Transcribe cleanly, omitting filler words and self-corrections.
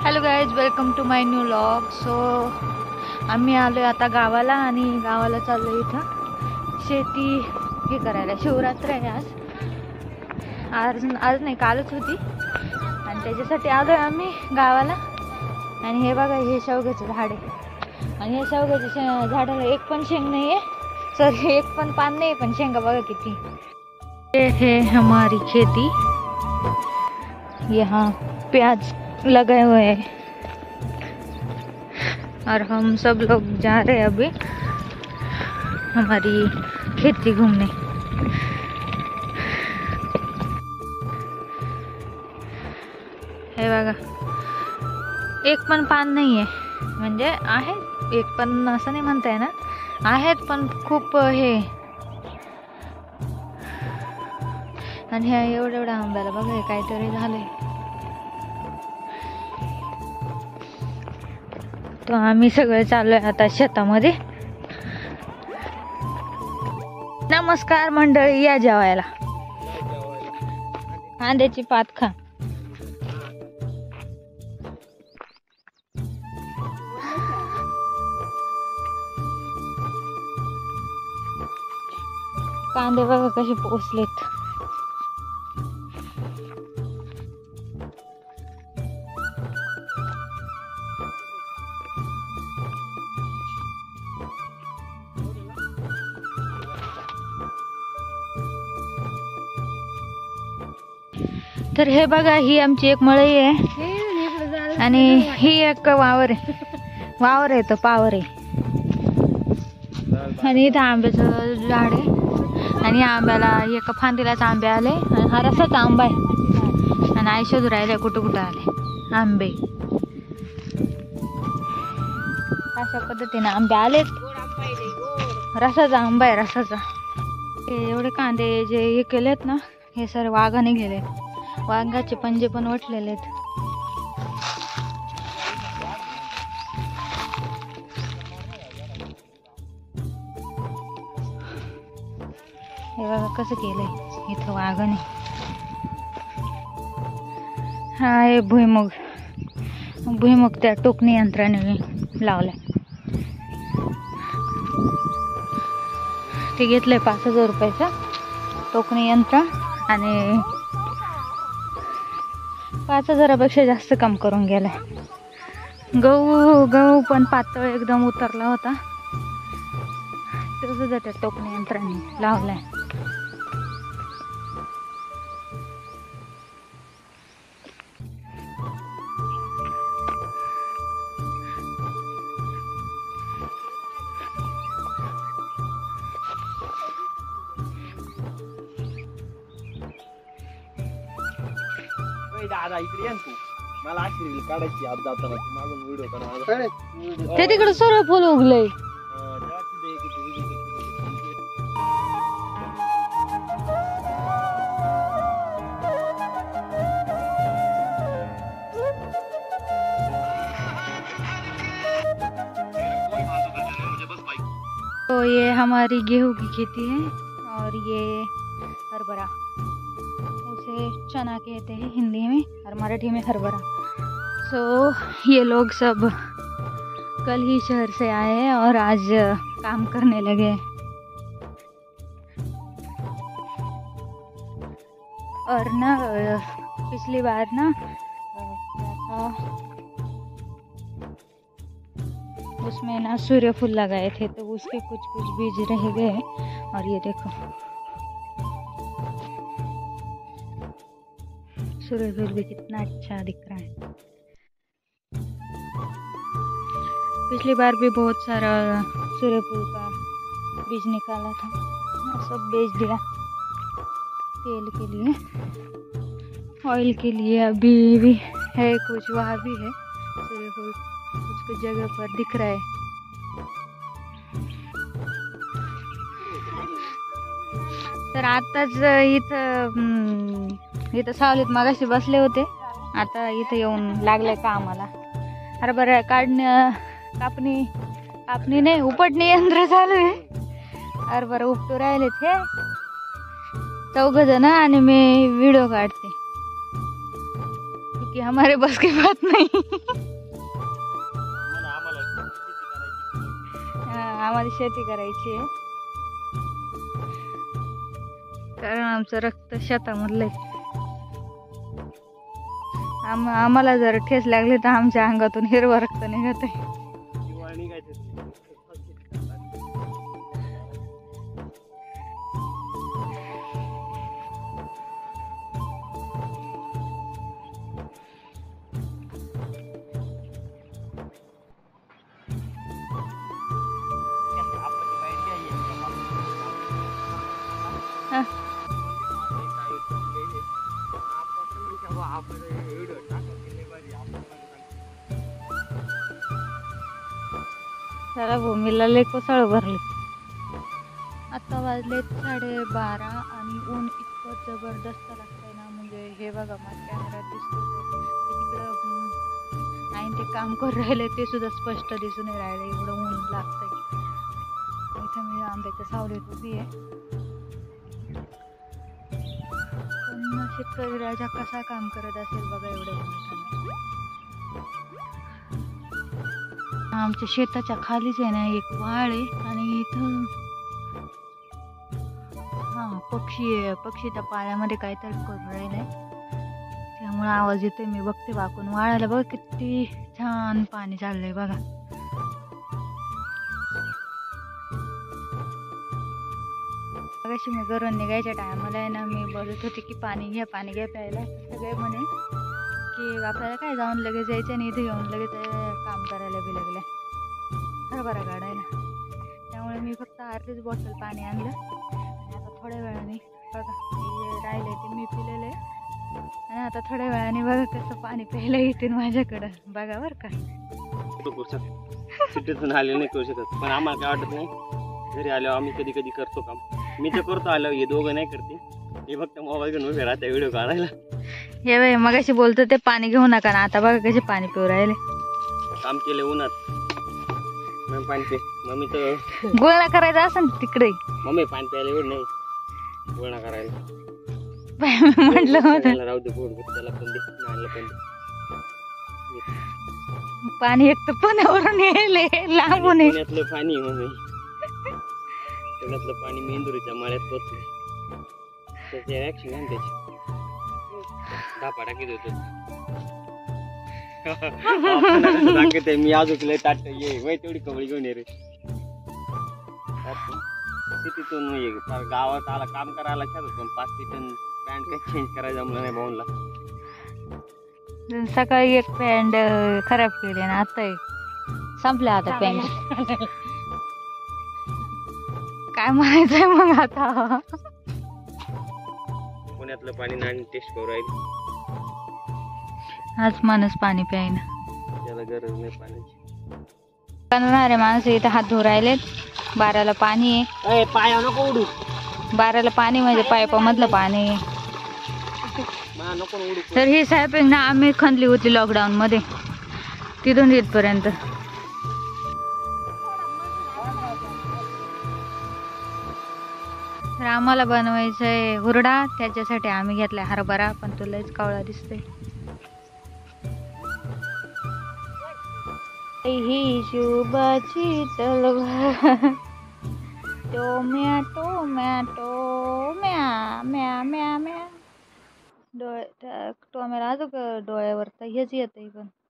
Hello guys, welcome to my new vlog. So आम्ही आलो आता गावाला आणि गावाला चाललो इथं शेती हे करायला. शिवरात्र आहे आज नाही कालच होती आणि त्याच्यासाठी आलो आहे आम्ही गावाला. आणि हे बघा, हे शेवग्याचं झाड आहे आणि या शेवग्याच्या झाडाला एक पण शेंग नाही आहे, सॉरी एक पण पान नाही, पण शेंगा बघा किती. ये है हमारी खेती, यहाँ प्याज लगाए हुए हैं और हम सब लोग जा रहे हैं अभी हमारी खेती घूमने. हे बघा, एक पण पान नाही आहे, म्हणजे आहे एक पण असं नाही म्हणता येणार, आहेत पण खूप हे. आणि ह्या एवढ्या आंब्याला बघा, हे काहीतरी झालंय. तो आम्ही सगळे चाललोय आता शेतामध्ये. नमस्कार मंडळी, या जेवायला. कांद्याची पात खा. कांदे बघा कसे पोचलेत. तर हे बघा, ही आमची एक मळई आहे आणि ही एक वावर आहे तो पावर आहे. आणि इथं आंब्याचं झाड आहे आणि या आंब्याला एका फांदीलाच आंबे आले आणि हा रसाचा आंबा आहे. आणि आई शोधू राहिले कुठं आले आंबे. अशा पद्धतीने आंबे आलेत. रसाचा आंबा आहे, रसाचा. एवढे कांदे जे हे केलेत ना, हे सर वाघाने गेलेत. वाघाचे पंजे पण वटलेले आहेत. हे बघा कसं केलंय इथं वाघाने. हा आहे भुईमुग त्या टोकणी यंत्राने लावलाय. ते घेतलंय 5,000 रुपयाचं टोकणी यंत्र आणि 5,000पेक्षा जास्त काम करून गेलाय. गहू पण पातळ एकदम उतरला होता, तो सुद्धा त्या टोकणी यंत्राने लावलाय. दादा इकडे ये तू, मला अशी रील काढायची आज जाताना. मागून व्हिडिओ करा. ते तिकडे सर्व फुल उगलंय. तो ये हमारी गेहूं की खेती है और ये हरभरा, उसे चना कहते हैं हिंदी में और मराठी में हरभरा. सो ये लोग सब कल ही शहर से आए हैं और आज काम करने लगे. और ना पिछली बार ना उसमें ना सूर्यफूल लगाए थे, तो उसके कुछ बीज रह गए. और ये देखो सूर्यफूल भी कितना अच्छा दिख रहा है. पिछली बार भी बहुत सारा सूर्यफूल का बीज निकाला था और सब बेच दिया तेल के लिए, ऑयल के लिए. अभी भी है कुछ, वहाँ भी है सूर्यफूल कुछ जगह पर दिख रहा है. तर आताच इथं सावलीत मागाशी बसले होते, आता इथं येऊन लागलंय का आम्हाला. हरभरा कापणी नाही, उपटणी यंत्र चालू आहे. हरभरा उपटू राहिलेत हे 4 जण आणि मी व्हिडिओ काढते. कि हमारे बस की बात नहीं. आम्हाला शेती करायची आहे कारण आमचं रक्त शेतामधलं आहे. आम्हाला जर ठेस लागली तर आमच्या अंगातून हिरवं रक्त निघत आहे. सारा भूमीला लय कोसळ भरली. आता वाजले 12:30 आणि ऊन इतकं जबरदस्त लागतंय ना. म्हणजे हे बघा माझ्या कॅमेऱ्यात दिसतो तिकडं आणि ते काम करून राहिले ते सुद्धा स्पष्ट दिसून राहिले. एवढं ऊन लागतंय. इथं मी आंब्याच्या सावलीत उभी आहे. पण शेतकरी राजा कसा काम करत असेल बघा एवढं ऊन. आमच्या शेताच्या खालीच आहे ना एक वाळ आहे आणि इथं पक्षी त्या पाण्यामध्ये काहीतरी करून राहिलाय त्यामुळे आवाज येतोय. मी बघते वाकून वाळायला. बघा किती छान पाणी चाललंय बघा. मगाशी मी घरून निघायच्या टायमाला आहे ना मी बोलत होते की पाणी घ्या प्यायला. सगळे म्हणे की आपल्याला काय जाऊन लगेच जायचं आणि इथे येऊन लगेच काम करायला बी लागलं हरभरा काढायला. त्यामुळे मी फक्त अर्धीच बॉटल पाणी आणलं आणि आता थोड्या वेळाने बघा जे राहिले ते मी पिलेलं आहे आणि आता थोड्या वेळाने बघा कसं पाणी प्यायला येते माझ्याकडं बघा बरं का. सिटीतून आले नाही करू शकत पण आम्हाला काय वाटत नाही. घरी आल्यावर आम्ही कधी कधी करतो काम. मी तर करतो आल्यावर हे दोघं नाही करते. हे फक्त मोबाईल घेऊन उभे राहते व्हिडिओ काढायला. हे बाई मगाशी बोलतो ते पाणी घेऊ नका ना आता बघा कसे पाणी पिऊ राहिले. काम केले उन्हात मग पाणी पे. मम्मी तर गोळा करायचा असं तिकडे. मम्मी पाणी प्यायला एवढं नाही गोळा करायला. म्हटलं होतं राहू दे गोड त्याला पण दे नाला पण दे. पाणी एक तर पुण्यावरून येले लांबून आहे. पुण्यातलं पाणी मम्मी पुण्यातलं पाणी मेंदुरीच्या माळ्यात पोचले त्याची ऍक्शन आहे त्याची. धापा टाकीत होतो मी अजून लय ताट ये वय तेवढी कवळी घेऊन ये रे. सिटीतून ये गावात आला काम करायला छान पण 5 टन पॅन्ट काही चेंज करायला जमलं नाही भाऊनला. सकाळी एक पॅन्ट खराब केली ना आता संपल्या आता पॅन्ट. काय म्हणायचंय मग आता. पुण्यातलं पाणी नाणी टेस्ट करू राहील. आज माणूस पाणी प्यायना त्याला गरज नाही पाण्याची. करणारे माणसं इथं हात धुवून राहिलेत. 12ला पाणी आहे. पाया नको उडू. 12ला पाणी म्हणजे पाईपामधलं पाणी. तर ही सायपिंग ना आम्ही खणली होती लॉकडाऊन मध्ये तिथून इथपर्यंत. तर आम्हाला बनवायचंय हुरडा त्याच्यासाठी आम्ही घेतलाय हरभरा पण तो लयच कावळा दिसतोय. ही शुभाची तलवार टोमॅटो म्या म्या म्या म्या. डोळे टोमॅटो अजून डोळ्यावर तर हेच येत पण